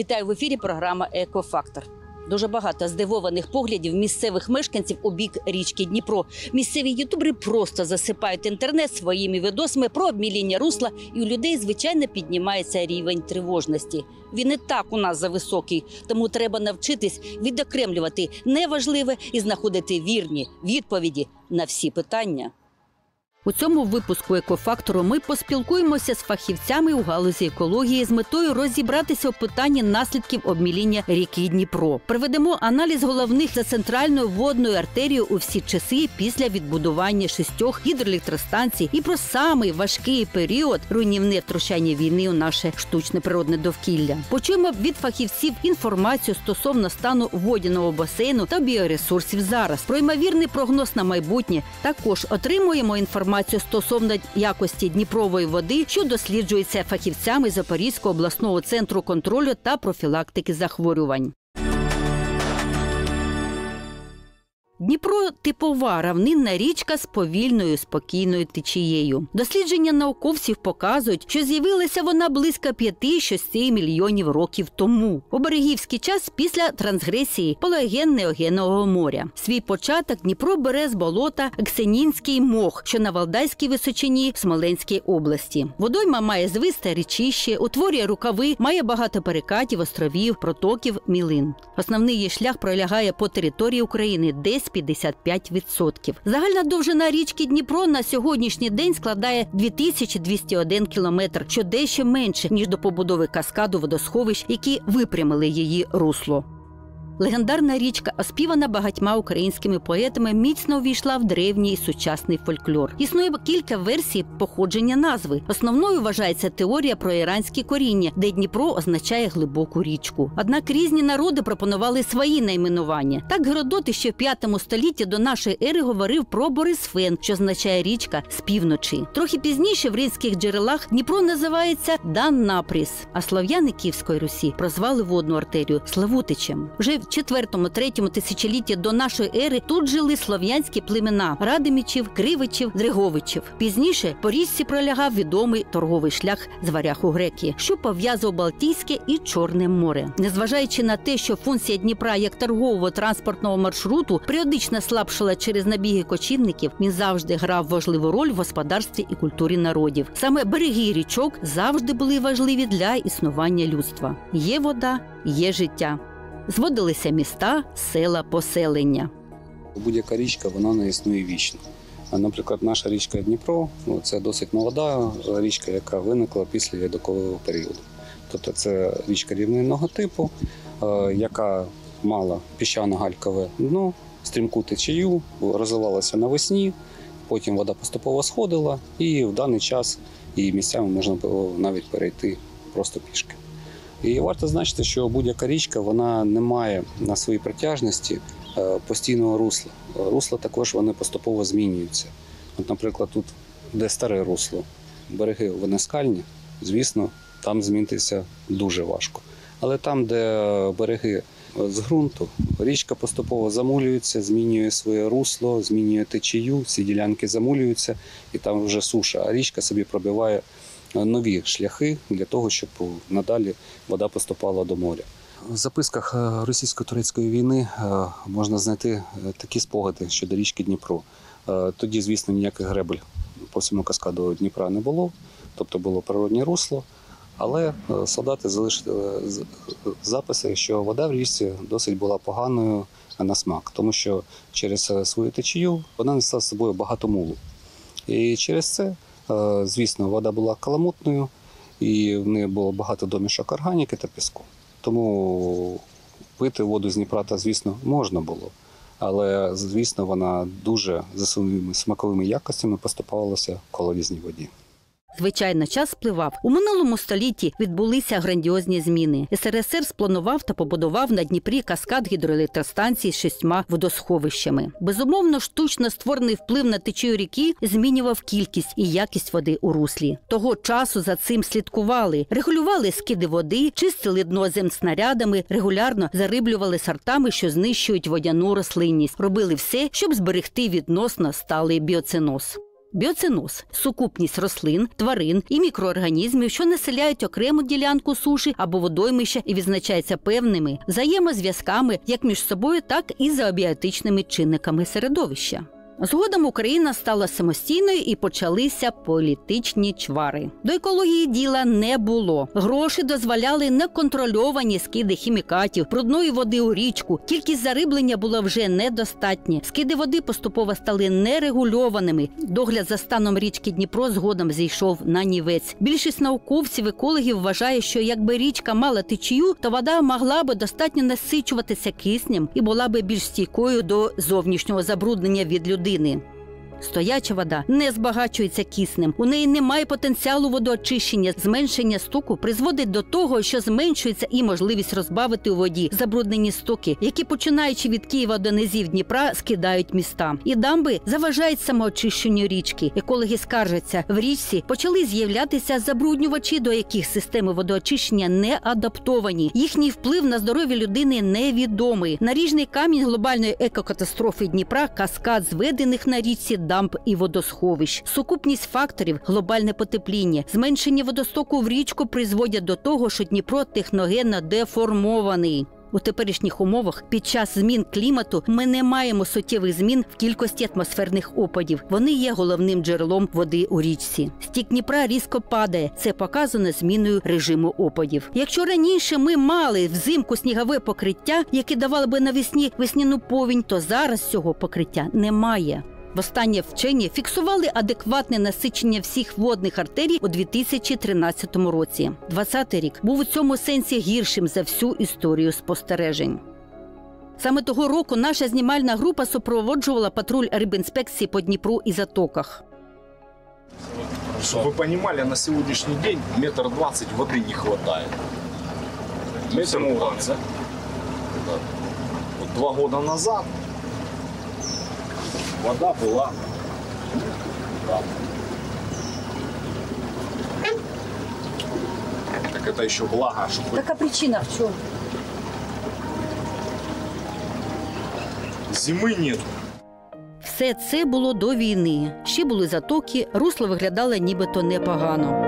Вітаю в ефірі програма «Екофактор». Дуже багато здивованих поглядів місцевих мешканців у бік річки Дніпро. Місцеві ютубери просто засипають інтернет своїми відосами про обміління русла, і у людей, звичайно, піднімається рівень тривожності. Він і так у нас зависокий, тому треба навчитись відокремлювати неважливе і знаходити вірні відповіді на всі питання. У цьому випуску «Екофактору» ми поспілкуємося з фахівцями у галузі екології з метою розібратися у питанні наслідків обміління ріки Дніпро. Проведемо аналіз головних за центральною водною артерією у всі часи після відбудування 6 гідроелектростанцій і про самий важкий період руйнівне втручання війни у наше штучне природне довкілля. Почуємо від фахівців інформацію стосовно стану водяного басейну та біоресурсів зараз. Про ймовірний прогноз на майбутнє також отримуємо інформацію стосовно якості Дніпрової води, що досліджується фахівцями Запорізького обласного центру контролю та профілактики захворювань. Дніпро – типова равнинна річка з повільною, спокійною течією. Дослідження науковців показують, що з'явилася вона близько 5-6 мільйонів років тому. У берегівський час після трансгресії Палеоген-Неогенового моря. Свій початок Дніпро бере з болота Ксенінський мох, що на Валдайській височині в Смоленській області. Водойма має звисте річище, утворює рукави, має багато перекатів, островів, протоків, мілин. Основний її шлях пролягає по території України, десь 55%. Загальна довжина річки Дніпро на сьогоднішній день складає 2201 кілометр, що дещо менше, ніж до побудови каскаду водосховищ, які випрямили її русло. Легендарна річка, оспівана багатьма українськими поетами, міцно увійшла в древній і сучасний фольклор. Існує кілька версій походження назви. Основною вважається теорія про іранське коріння, де Дніпро означає глибоку річку. Однак різні народи пропонували свої найменування. Так Геродот ще в 5 столітті до нашої ери говорив про Борисфен, що означає річка з півночі. Трохи пізніше в римських джерелах Дніпро називається Даннапріс, а слов'яни Київської Русі прозвали водну артерію Славутичем. Вже в 4-3 тисячолітті до нашої ери тут жили слов'янські племена – Радимічів, Кривичів, Дриговичів. Пізніше по річці пролягав відомий торговий шлях з варяг у Грекії, що пов'язував Балтійське і Чорне море. Незважаючи на те, що функція Дніпра як торгового транспортного маршруту періодично слабшала через набіги кочівників, він завжди грав важливу роль в господарстві і культурі народів. Саме береги річок завжди були важливі для існування людства. Є вода – є життя. Зводилися міста, села, поселення. Будь-яка річка, вона не існує вічно. Наприклад, наша річка Дніпро – це досить молода річка, яка виникла після льодовикового періоду. Тобто це річка рівнинного типу, яка мала піщано-галькове дно, стрімку течію, розвивалася навесні, потім вода поступово сходила, і в даний час її місцями можна було навіть перейти просто пішки. І варто значити, що будь-яка річка, вона не має на своїй протяжності постійного русла. Русла також вони поступово змінюються. От, наприклад, тут, де старе русло, береги вони скальні, звісно, там змінитися дуже важко. Але там, де береги з ґрунту, річка поступово замулюється, змінює своє русло, змінює течію, всі ділянки замулюються, і там вже суша, а річка собі пробиває нові шляхи для того, щоб надалі вода поступала до моря. В записках російсько-турецької війни можна знайти такі спогади щодо річки Дніпро. Тоді, звісно, ніяких гребель по всьому каскаду Дніпра не було, тобто було природнє русло, але солдати залишили записи, що вода в річці досить була поганою на смак, тому що через свою течію вона несла з собою багато мулу. І через це, звісно, вода була каламутною, і в неї було багато домішок органіки та піску. Тому пити воду з Дніпра, звісно, можна було. Але, звісно, вона дуже за своїми смаковими якостями поступалася в колодязній воді. Звичайно, час спливав. У минулому столітті відбулися грандіозні зміни. СРСР спланував та побудував на Дніпрі каскад гідроелектростанцій з 6 водосховищами. Безумовно, штучно створений вплив на течію ріки змінював кількість і якість води у руслі. Того часу за цим слідкували. Регулювали скиди води, чистили дно земснарядами, регулярно зариблювали сортами, що знищують водяну рослинність. Робили все, щоб зберегти відносно сталий біоценоз. Біоциноз – сукупність рослин, тварин і мікроорганізмів, що населяють окрему ділянку суші або водоймища і відзначається певними взаємозв'язками як між собою, так і за абіотичними чинниками середовища. Згодом Україна стала самостійною і почалися політичні чвари. До екології діла не було. Гроші дозволяли неконтрольовані скиди хімікатів, брудної води у річку. Кількість зариблення була вже недостатня. Скиди води поступово стали нерегульованими. Догляд за станом річки Дніпро згодом зійшов на нівець. Більшість науковців, екологів вважає, що якби річка мала течію, то вода могла би достатньо насичуватися киснем і була би більш стійкою до зовнішнього забруднення від людини. Стояча вода не збагачується киснем, у неї немає потенціалу водоочищення, зменшення стоку призводить до того, що зменшується і можливість розбавити у воді забруднені стоки, які, починаючи від Києва до низів Дніпра, скидають міста. І дамби заважають самоочищенню річки. Екологи скаржаться, в річці почали з'являтися забруднювачі, до яких системи водоочищення не адаптовані. Їхній вплив на здоров'я людини невідомий. Наріжний камінь глобальної екокатастрофи Дніпра – каскад зведених на річці дамб і водосховищ. Сукупність факторів – глобальне потепління, зменшення водостоку в річку призводять до того, що Дніпро техногенно деформований. У теперішніх умовах під час змін клімату ми не маємо суттєвих змін в кількості атмосферних опадів. Вони є головним джерелом води у річці. Стік Дніпра різко падає. Це показано зміною режиму опадів. Якщо раніше ми мали взимку снігове покриття, яке давало би навесні весняну повінь, то зараз цього покриття немає. Востаннє вчені фіксували адекватне насичення всіх водних артерій у 2013 році. 2020 рік був у цьому сенсі гіршим за всю історію спостережень. Саме того року наша знімальна група супроводжувала патруль рибінспекції по Дніпру і затоках. Чтобы вы понимали, на сегодняшний день 1,20 м воды не хватает. 1,20 м. Вот 2 года назад вода была там. Так это еще благо, чтобы Яка причина в чому? зимы нет. Все це було до війни. Ще були затоки, русло виглядало нібито непогано.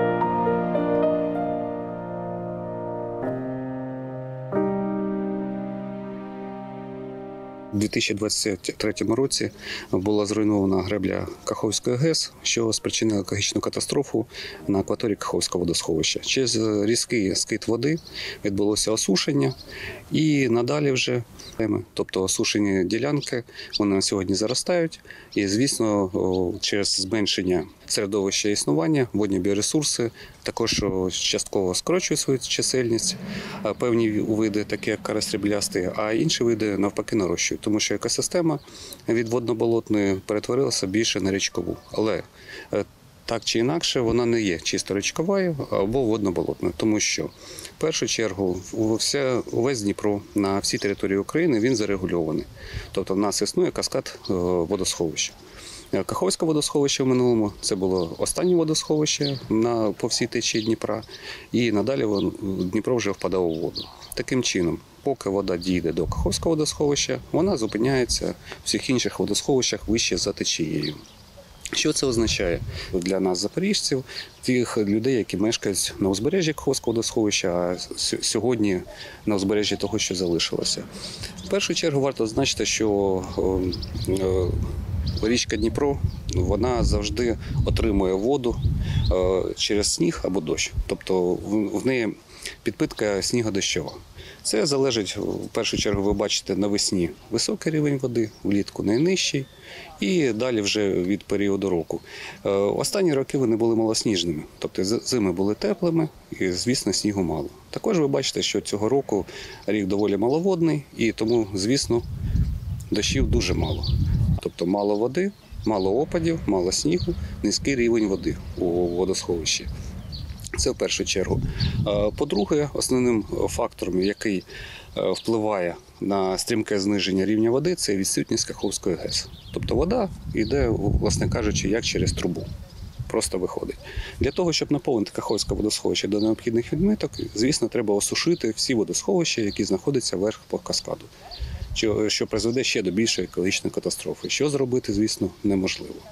У 2023 році була зруйнована гребля Каховської ГЕС, що спричинило екологічну катастрофу на акваторії Каховського водосховища. Через різкий скид води відбулося осушення і надалі вже, тобто осушені ділянки, вони на сьогодні заростають. І, звісно, через зменшення середовища існування водні біоресурси також частково скорочують свою чисельність. Певні види, такі як карась сріблястий, а інші види навпаки нарощують, тому що екосистема від водно-болотної перетворилася більше на річкову. Але так чи інакше вона не є чисто річковою або водно-болотною, тому що в першу чергу увесь Дніпро на всій території України він зарегульований. Тобто в нас існує каскад водосховища. Каховське водосховище в минулому – це було останнє водосховище по всій течії Дніпра, і надалі Дніпро вже впадав у воду. Таким чином, поки вода дійде до Каховського водосховища, вона зупиняється в всіх інших водосховищах вище за течією. Що це означає для нас, запоріжців, тих людей, які мешкають на узбережжі Каховського водосховища, а сьогодні на узбережжі того, що залишилося? В першу чергу варто зазначити, що річка Дніпро, вона завжди отримує воду через сніг або дощ. Тобто в неї підпитка снігодощова. Це залежить, в першу чергу, ви бачите навесні високий рівень води, влітку найнижчий і далі вже від періоду року. Останні роки вони були малосніжними, тобто зими були теплими і, звісно, снігу мало. Також ви бачите, що цього року рік доволі маловодний і тому, звісно, дощів дуже мало. Тобто мало води, мало опадів, мало снігу, низький рівень води у водосховищі. Це в першу чергу. По-друге, основним фактором, який впливає на стрімке зниження рівня води, це відсутність Каховської ГЕС. Тобто вода йде, власне кажучи, як через трубу. Просто виходить. Для того, щоб наповнити Каховське водосховище до необхідних відміток, звісно, треба осушити всі водосховища, які знаходяться вверх по каскаду, що призведе ще до більшої екологічної катастрофи. Що зробити, звісно, неможливо.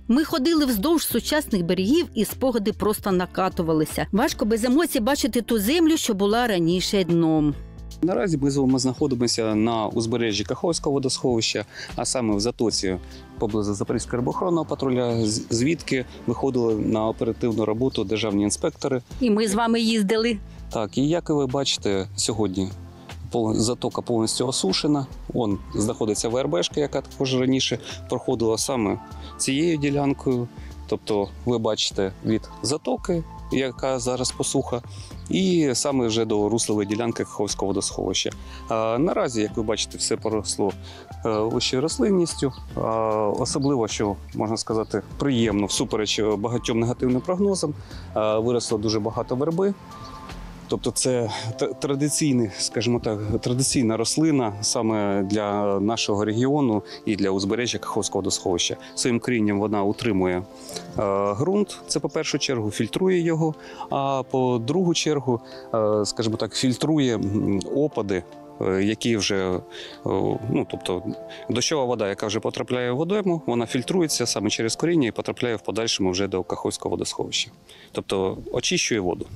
Ми ходили вздовж сучасних берегів, і спогади просто накатувалися. Важко без емоцій бачити ту землю, що була раніше дном. Наразі ми знаходимося на узбережжі Каховського водосховища, а саме в затоці поблизу Запорізького рибоохоронного патруля, звідки виходили на оперативну роботу державні інспектори. І ми з вами їздили. Так, і як ви бачите, сьогодні затока повністю осушена. Он знаходиться ВРБшка, яка також раніше проходила саме цією ділянкою. Тобто ви бачите від затоки, яка зараз посуха, і саме вже до руслової ділянки Каховського водосховища. Наразі, як ви бачите, все поросло вищою рослинністю. Особливо, що, можна сказати, приємно, всупереч багатьом негативним прогнозам, виросло дуже багато верби. Тобто це традиційний, скажімо так, традиційна рослина саме для нашого регіону і для узбережжя Каховського водосховища. Своїм корінням вона утримує ґрунт, це по першу чергу, фільтрує його, а по другу чергу, скажімо так, фільтрує опади, які вже, тобто дощова вода, яка вже потрапляє в водойму, вона фільтрується саме через коріння і потрапляє в подальшому вже до Каховського водосховища. Тобто очищує воду.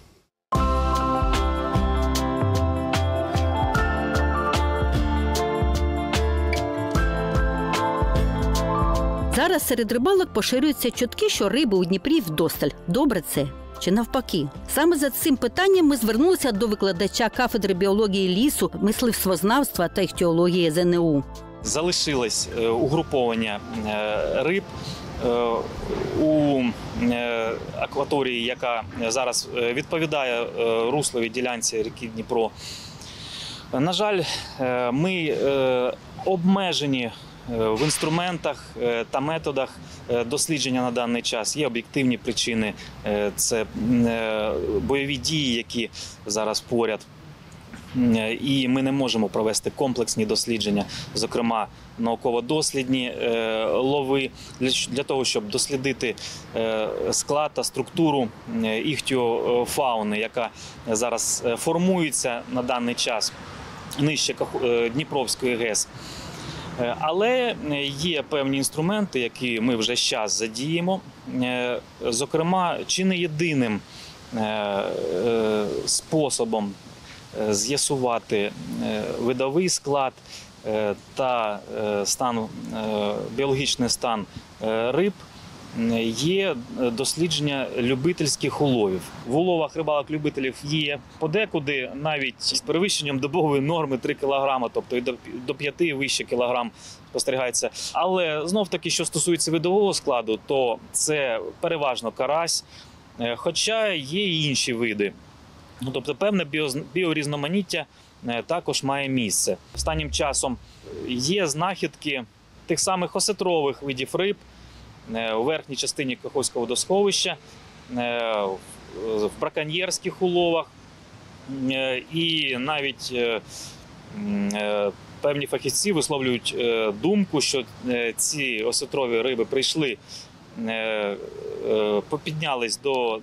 Зараз серед рибалок поширюються чутки, що риби у Дніпрі вдосталь. Добре це? Чи навпаки? Саме за цим питанням ми звернулися до викладача кафедри біології лісу, мисливствознавства та іхтіології ЗНУ. Залишилось угруповання риб у акваторії, яка зараз відповідає русловій ділянці ріки Дніпро. На жаль, ми обмежені в інструментах та методах дослідження на даний час. Є об'єктивні причини, це бойові дії, які зараз поряд. І ми не можемо провести комплексні дослідження, зокрема науково-дослідні лови, для того, щоб дослідити склад та структуру іхтіофауни, яка зараз формується на даний час нижче Дніпровської ГЕС. Але є певні інструменти, які ми вже зараз задіємо. Зокрема, чи не єдиним способом з'ясувати видовий склад та біологічний стан риб є дослідження любительських уловів. В уловах рибалок-любителів є подекуди навіть з перевищенням добової норми 3 кг, тобто і до 5 і вище кілограм спостерігається. Але знов-таки, що стосується видового складу, то це переважно карась, хоча є і інші види. Тобто певне біорізноманіття також має місце. Останнім часом є знахідки тих самих осетрових видів риб у верхній частині Каховського водосховища, в браконьєрських уловах, і навіть певні фахівці висловлюють думку, що ці осетрові риби прийшли, піднялись до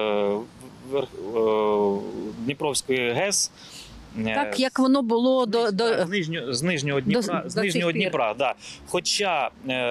Дніпровської ГЕС. Так, як воно було з Нижнього Дніпра. Да. Хоча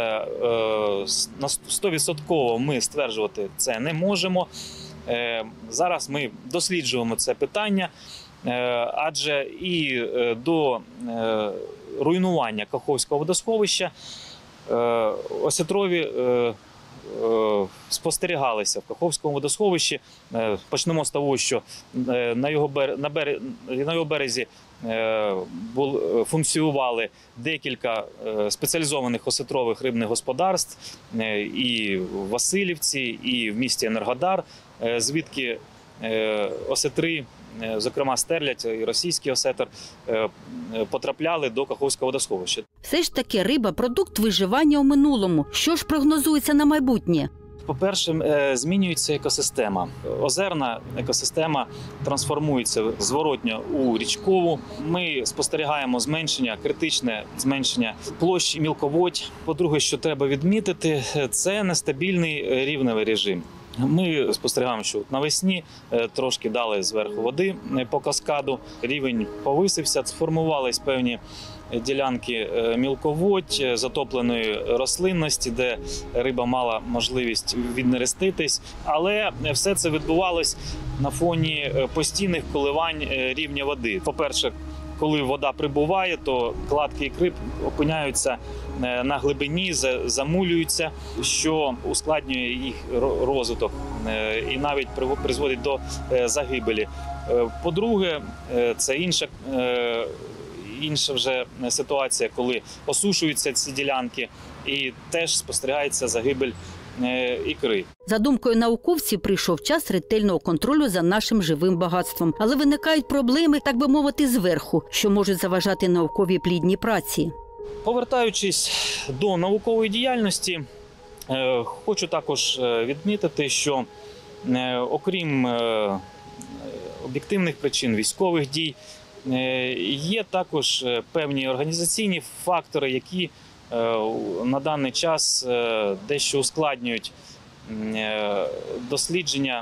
100% ми стверджувати це не можемо. Зараз ми досліджуємо це питання, адже і до руйнування Каховського водосховища осетрові спостерігалися в Каховському водосховищі. Почнемо з того, що на його березі функціонували декілька спеціалізованих осетрових рибних господарств і в Василівці, і в місті Енергодар, звідки осетри, зокрема стерлядь і російський осетр, потрапляли до Каховського водосховища. Все ж таки риба – продукт виживання у минулому. Що ж прогнозується на майбутнє? По-перше, змінюється екосистема. Озерна екосистема трансформується зворотньо у річкову. Ми спостерігаємо критичне зменшення площі мілководь. По-друге, що треба відмітити, це нестабільний рівневий режим. Ми спостерігаємо, що навесні трошки дали зверху води по каскаду, рівень повисився, сформувались певні ділянки мілководдь, затопленої рослинності, де риба мала можливість віднереститись. Але все це відбувалось на фоні постійних коливань рівня води. По-перше, коли вода прибуває, то кладки ікри опиняються на глибині, замулюються, що ускладнює їх розвиток і навіть призводить до загибелі. По-друге, це інша вже ситуація, коли осушуються ці ділянки і теж спостерігається загибель ікри. За думкою науковців, прийшов час ретельного контролю за нашим живим багатством. Але виникають проблеми, так би мовити, зверху, що можуть заважати науковій плідній праці. Повертаючись до наукової діяльності, хочу також відмітити, що окрім об'єктивних причин військових дій, є також певні організаційні фактори, які на даний час дещо ускладнюють дослідження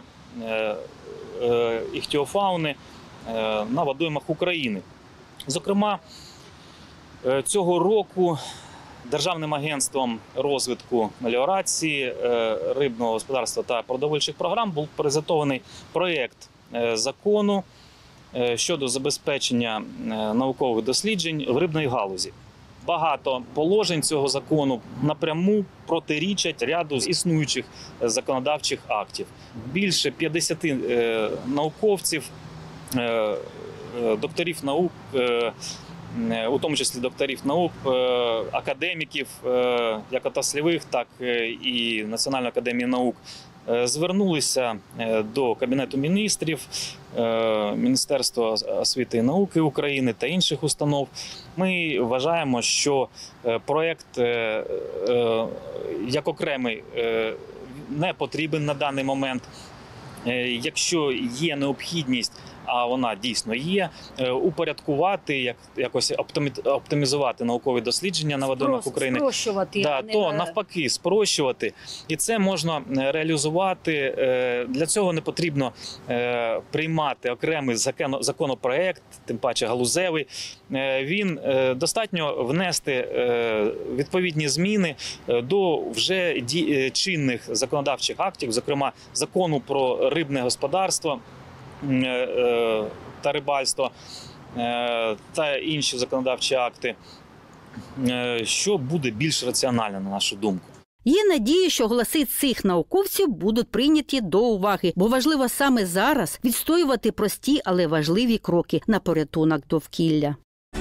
іхтіофауни на водоймах України. Зокрема, цього року Державним агентством розвитку меліорації, рибного господарства та продовольчих програм був презентований проєкт закону щодо забезпечення наукових досліджень в рибній галузі. Багато положень цього закону напряму протирічать ряду з існуючих законодавчих актів. Більше 50 науковців, докторів наук, у тому числі докторів наук, академіків, як отрасльових, так і Національної академії наук, звернулися до Кабінету міністрів, Міністерства освіти і науки України та інших установ. Ми вважаємо, що проєкт як окремий не потрібен на даний момент. Якщо є необхідність, а вона дійсно є, упорядкувати, якось оптимізувати наукові дослідження на водоймах України, то навпаки спрощувати. І це можна реалізувати. Для цього не потрібно приймати окремий законопроект, тим паче галузевий. Він достатньо внести відповідні зміни до вже чинних законодавчих актів, зокрема закону про рибне господарство та рибальство та інші законодавчі акти, що буде більш раціонально, на нашу думку. Є надія, що голоси цих науковців будуть прийняті до уваги, бо важливо саме зараз відстоювати прості, але важливі кроки на порятунок довкілля.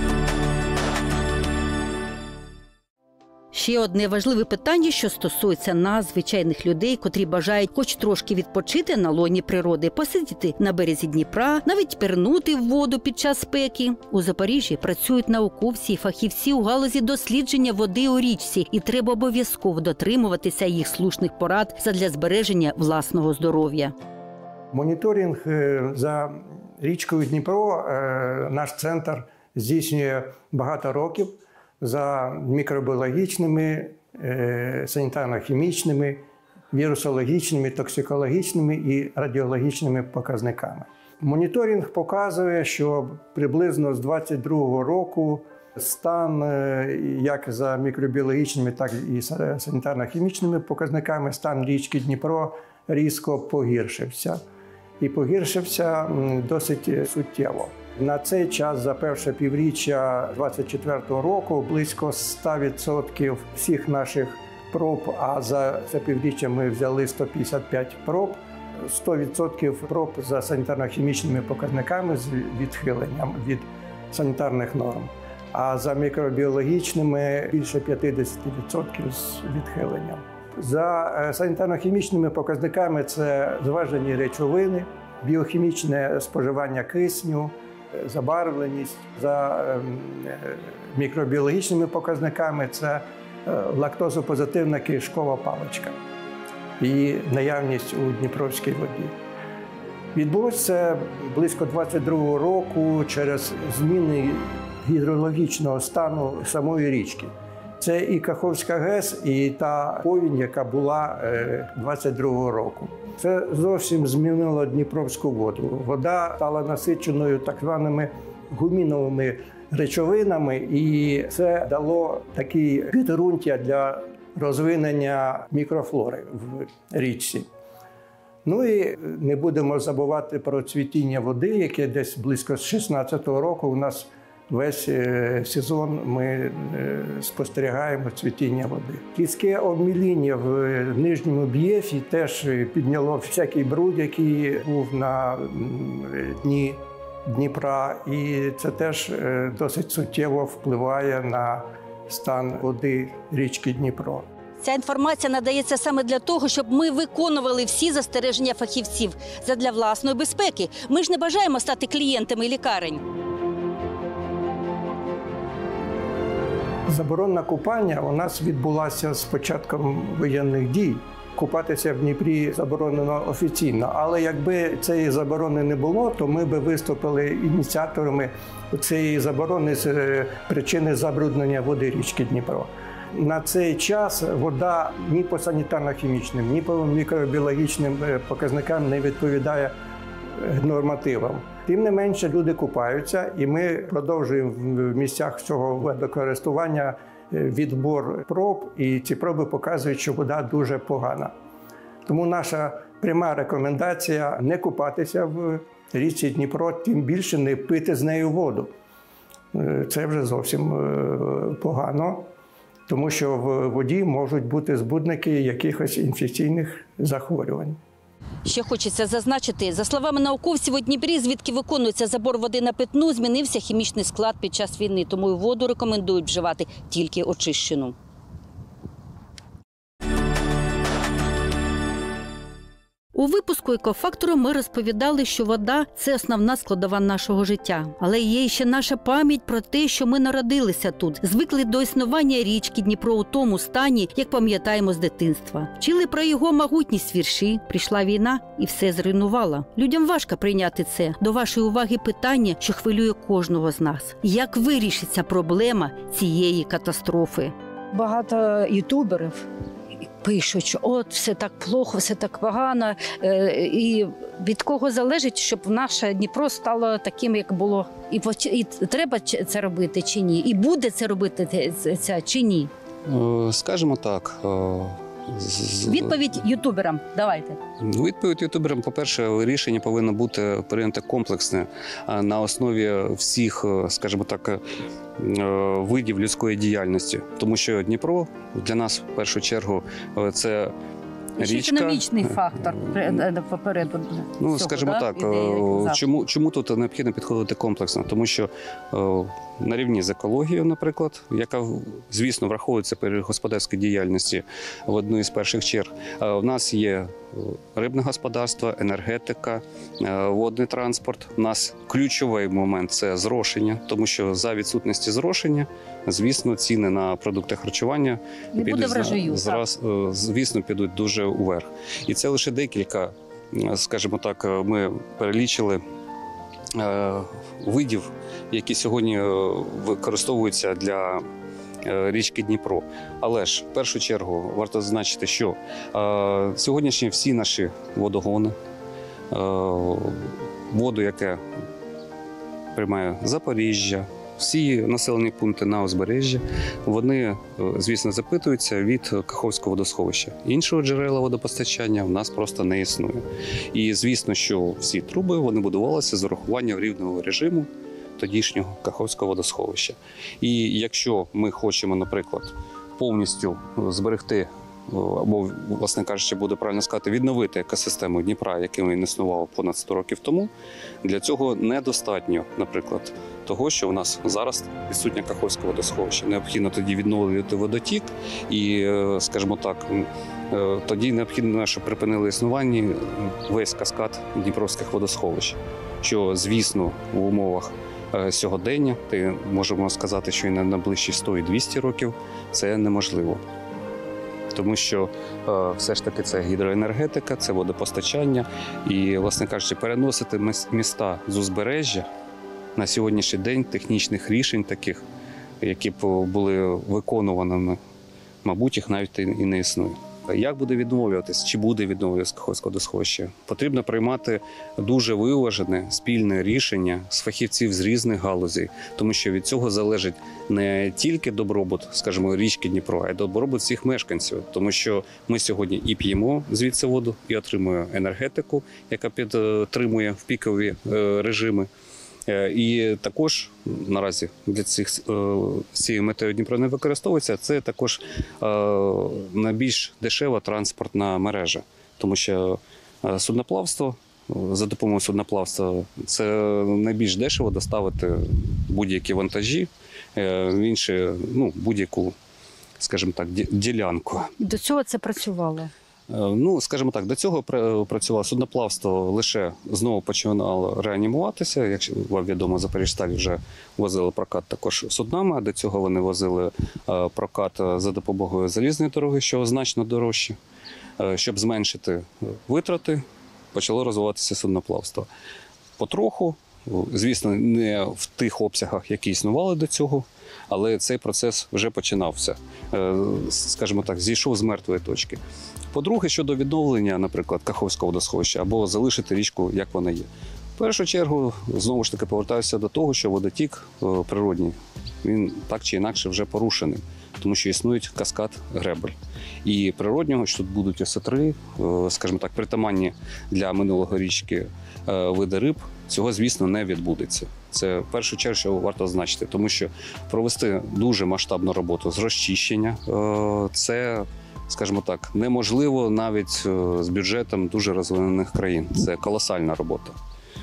Ще одне важливе питання, що стосується нас, звичайних людей, котрі бажають хоч трошки відпочити на лоні природи, посидіти на березі Дніпра, навіть пірнути в воду під час спеки. У Запоріжжі працюють науковці і фахівці у галузі дослідження води у річці, і треба обов'язково дотримуватися їх слушних порад задля збереження власного здоров'я. Моніторинг за річкою Дніпро наш центр здійснює багато років за мікробіологічними, санітарно-хімічними, вірусологічними, токсикологічними і радіологічними показниками. Моніторинг показує, що приблизно з 2022 року стан як за мікробіологічними, так і санітарно-хімічними показниками, стан річки Дніпро різко погіршився. І погіршився досить суттєво. На цей час, за перше півріччя 2024 року, близько 100% всіх наших проб, а за це півріччя ми взяли 155 проб, 100% проб за санітарно-хімічними показниками з відхиленням від санітарних норм, а за мікробіологічними більше 50% з відхиленням. За санітарно-хімічними показниками це зважені речовини, біохімічне споживання кисню, забарвленість. За мікробіологічними показниками це лактозопозитивна кишкова паличка і наявність у дніпровській воді. Відбулося це близько 22-го року через зміни гідрологічного стану самої річки. Це і Каховська ГЕС, і та повінь, яка була 22-го року. Це зовсім змінило Дніпровську воду. Вода стала насиченою так званими гуміновими речовинами, і це дало такі підґрунтя для розвинення мікрофлори в річці. Ну і не будемо забувати про цвітіння води, яке десь близько з 16-го року у нас весь сезон ми спостерігаємо цвітіння води. Різке обміління в нижньому б'єфі теж підняло всякий бруд, який був на дні Дніпра, і це теж досить суттєво впливає на стан води річки Дніпро. Ця інформація надається саме для того, щоб ми виконували всі застереження фахівців задля власної безпеки. Ми ж не бажаємо стати клієнтами лікарень. Заборона купання у нас відбулася з початком воєнних дій. Купатися в Дніпрі заборонено офіційно, але якби цієї заборони не було, то ми би виступили ініціаторами цієї заборони з причини забруднення води річки Дніпро. На цей час вода ні по санітарно-хімічним, ні по мікробіологічним показникам не відповідає нормативам. Тим не менше, люди купаються, і ми продовжуємо в місцях цього водокористування відбор проб, і ці проби показують, що вода дуже погана. Тому наша пряма рекомендація – не купатися в річці Дніпро, тим більше не пити з нею воду. Це вже зовсім погано, тому що в воді можуть бути збудники якихось інфекційних захворювань. Ще хочеться зазначити, за словами науковців, у Дніпрі, звідки виконується забор води на питну, змінився хімічний склад під час війни, тому і воду рекомендують вживати тільки очищену. У випуску «Екофактору» ми розповідали, що вода – це основна складова нашого життя. Але є ще наша пам'ять про те, що ми народилися тут, звикли до існування річки Дніпро у тому стані, як пам'ятаємо з дитинства. Вчили про його могутність вірші, прийшла війна і все зруйнувала. Людям важко прийняти це. До вашої уваги питання, що хвилює кожного з нас. Як вирішиться проблема цієї катастрофи? Багато ютуберів пишуть, що от все так плохо, все так погано. І від кого залежить, щоб наше Дніпро стало таким, як було. І треба це робити чи ні? І буде це робити це чи ні? Скажімо так. Відповідь ютуберам. Давайте. Відповідь ютуберам, по-перше, рішення повинно бути прийнято комплексне на основі всіх, скажімо так, видів людської діяльності. Тому що Дніпро для нас, в першу чергу, це річка. Економічний фактор попереду. Ну, скажімо так, чому тут необхідно підходити комплексно? Тому що на рівні з екологією, наприклад, яка, звісно, враховується при господарській діяльності в одну із перших черг, в нас є рибне господарство, енергетика, водний транспорт. У нас ключовий момент – це зрошення, тому що за відсутності зрошення, звісно, ціни на продукти харчування звісно, підуть дуже уверх. І це лише декілька, скажімо так, ми перелічили видів, які сьогодні використовуються для річки Дніпро. Але ж, в першу чергу, варто зазначити, що сьогоднішні всі наші водогони, воду, яке приймає Запоріжжя, всі населені пункти на узбережжі, вони, звісно, запитуються від Каховського водосховища. Іншого джерела водопостачання в нас просто не існує. І, звісно, що всі труби вони будувалися з урахуванням рівневого режиму тодішнього Каховського водосховища. І якщо ми хочемо, наприклад, повністю зберегти, або, власне кажучи, буде правильно сказати, відновити екосистему Дніпра, яка не існувала понад 100 років тому, для цього недостатньо, наприклад, того, що у нас зараз відсутнє Каховське водосховище. Необхідно тоді відновлювати водотік і, скажімо так, тоді необхідно, щоб припинили існування весь каскад дніпровських водосховищ, що, звісно, в умовах сьогодення, можемо сказати, що і на найближчі 100 і 200 років, це неможливо. Тому що все ж таки це гідроенергетика, це водопостачання і, власне кажучи, переносити міста з узбережжя на сьогоднішній день технічних рішень таких, які б були виконуваними, мабуть, їх навіть і не існує. Як буде відновлюватись, чи буде відновлюватися Каховське водосховище? Потрібно приймати дуже виважене спільне рішення з фахівців з різних галузей, тому що від цього залежить не тільки добробут, скажімо, річки Дніпро, а й добробут всіх мешканців, тому що ми сьогодні і п'ємо звідси воду, і отримуємо енергетику, яка підтримує в пікові режими. І також наразі для цієї метою Дніпро не використовується. Це також найбільш дешева транспортна мережа, тому що судноплавство, за допомогою судноплавства, це найбільш дешево доставити будь-які вантажі в інші, будь-яку, скажімо так, ділянку. До цього це працювало. Скажімо так, до цього працювало судноплавство, лише знову починало реанімуватися. Якщо вам відомо, Запоріжсталь вже возили прокат також суднами, а до цього вони возили прокат за допомогою залізної дороги, що значно дорожче. Щоб зменшити витрати, почало розвиватися судноплавство. Потроху, звісно, не в тих обсягах, які існували до цього, але цей процес вже починався, скажімо так, зійшов з мертвої точки. По-друге, щодо відновлення, наприклад, Каховського водосховища, або залишити річку, як вона є. В першу чергу, знову ж таки, повертаюся до того, що водотік природній, він так чи інакше вже порушений, тому що існують каскад гребель. І природнього, що тут будуть осетри, скажімо так, притаманні для минулого річки види риб, цього, звісно, не відбудеться. Це в першу чергу, що варто зазначити, тому що провести дуже масштабну роботу з розчищення – це, скажімо так, неможливо навіть з бюджетом дуже розвинених країн. Це колосальна робота.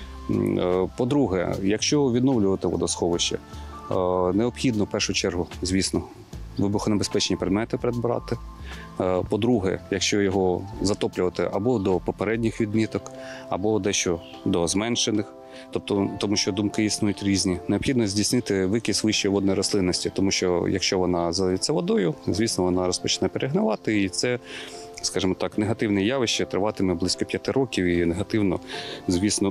По-друге, якщо відновлювати водосховище, необхідно в першу чергу, звісно, вибухонебезпечні предмети придбати. По-друге, якщо його затоплювати або до попередніх відміток, або дещо до зменшених, тобто, тому що думки існують різні, необхідно здійснити викис вищої водної рослинності, тому що якщо вона залиться водою, звісно, вона розпочне перегнивати, і це, скажімо так, негативне явище триватиме близько 5 років і негативно, звісно,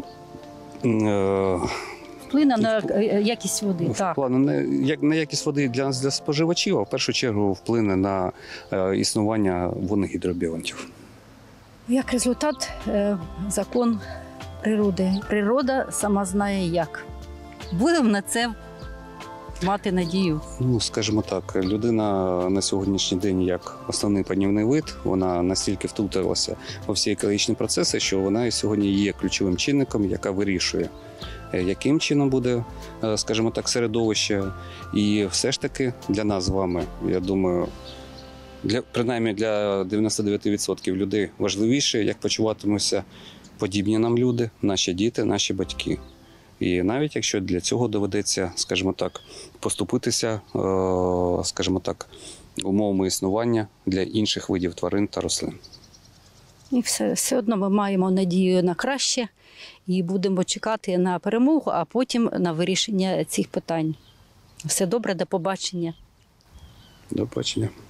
Вплине на якість води. На якість води для споживачів, а в першу чергу вплине на існування водних гідробіонтів. Як результат, закон природи. Природа сама знає як. Будемо на це мати надію. Скажімо так, людина на сьогоднішній день як основний панівний вид, вона настільки втрутилася у всі екологічні процеси, що вона і сьогодні є ключовим чинником, яка вирішує, яким чином буде, скажімо так, середовище. І все ж таки для нас з вами, я думаю, принаймні для 99% людей важливіше, як почуватимуться подібні нам люди, наші діти, наші батьки. І навіть якщо для цього доведеться, скажімо так, поступитися, скажімо так, умовами існування для інших видів тварин та рослин. І все одно ми маємо надію на краще і будемо чекати на перемогу, а потім на вирішення цих питань. Все добре, до побачення. До побачення.